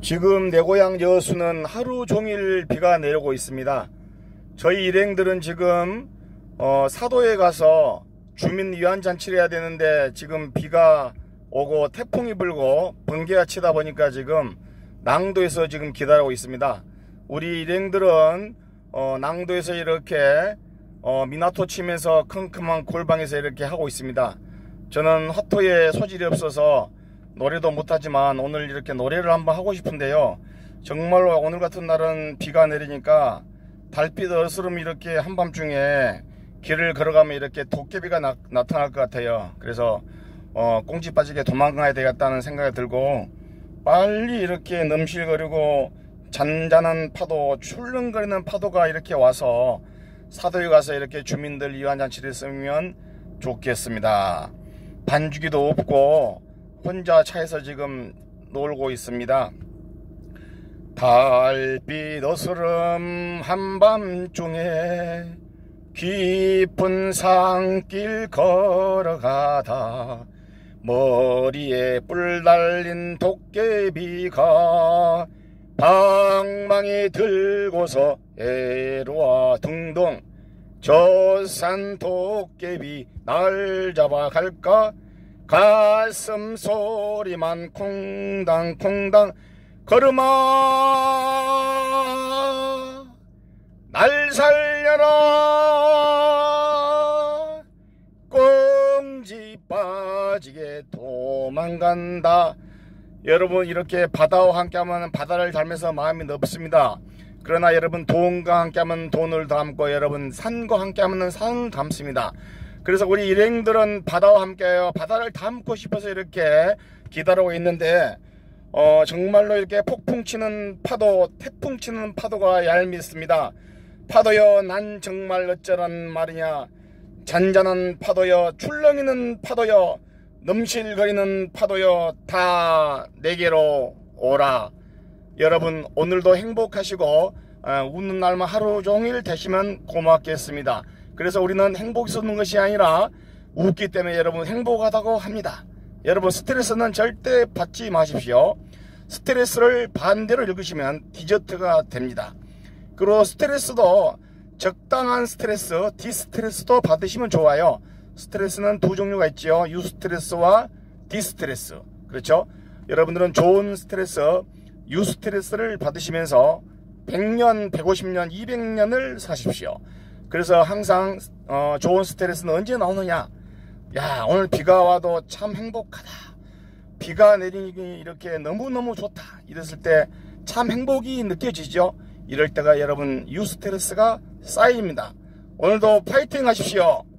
지금 내 고향 여수는 하루 종일 비가 내리고 있습니다. 저희 일행들은 지금 사도에 가서 주민 위안 잔치를 해야 되는데 지금 비가 오고 태풍이 불고 번개가 치다 보니까 지금 낭도에서 지금 기다리고 있습니다. 우리 일행들은 낭도에서 이렇게 미나토 치면서 컴컴한 골방에서 이렇게 하고 있습니다. 저는 화토에 소질이 없어서 노래도 못하지만 오늘 이렇게 노래를 한번 하고 싶은데요. 정말로 오늘 같은 날은 비가 내리니까 달빛 어스름 이렇게 한밤중에 길을 걸어가면 이렇게 도깨비가 나타날 것 같아요. 그래서 꽁지 빠지게 도망가야 되겠다는 생각이 들고 빨리 이렇게 넘실거리고 잔잔한 파도, 출렁거리는 파도가 이렇게 와서 사도에 가서 이렇게 주민들 위안잔치를 쓰면 좋겠습니다. 반주기도 없고 혼자 차에서 지금 놀고 있습니다. 달빛 어스름 한밤중에 깊은 산길 걸어가다 머리에 뿔 달린 도깨비가 방망이 들고서 애로와 둥둥 저 산 도깨비 날 잡아갈까 가슴 소리만 콩당콩당 걸음아 날 살려라 꽁지 빠지게 도망간다. 여러분 이렇게 바다와 함께하면 바다를 닮아서 마음이 넓습니다. 그러나 여러분 돈과 함께하면 돈을 담고 여러분 산과 함께하면 산을 담습니다. 그래서 우리 일행들은 바다와 함께해요. 바다를 담고 싶어서 이렇게 기다리고 있는데 정말로 이렇게 폭풍 치는 파도, 태풍 치는 파도가 얄밉습니다. 파도여 난 정말 어쩌란 말이냐. 잔잔한 파도여, 출렁이는 파도여, 넘실거리는 파도여, 다 내게로 오라. 여러분 오늘도 행복하시고 웃는 날만 하루 종일 되시면 고맙겠습니다. 그래서 우리는 행복이 쏟는 것이 아니라 웃기 때문에 여러분 행복하다고 합니다. 여러분 스트레스는 절대 받지 마십시오. 스트레스를 반대로 읽으시면 디저트가 됩니다. 그리고 스트레스도 적당한 스트레스, 디스트레스도 받으시면 좋아요. 스트레스는 두 종류가 있죠. 유스트레스와 디스트레스. 그렇죠? 여러분들은 좋은 스트레스, 유스트레스를 받으시면서 100년, 150년, 200년을 사십시오. 그래서 항상 좋은 스트레스는 언제 나오느냐. 야 오늘 비가 와도 참 행복하다. 비가 내리니 이렇게 너무너무 좋다. 이랬을 때 참 행복이 느껴지죠. 이럴 때가 여러분 유스트레스가 쌓입니다. 오늘도 파이팅 하십시오.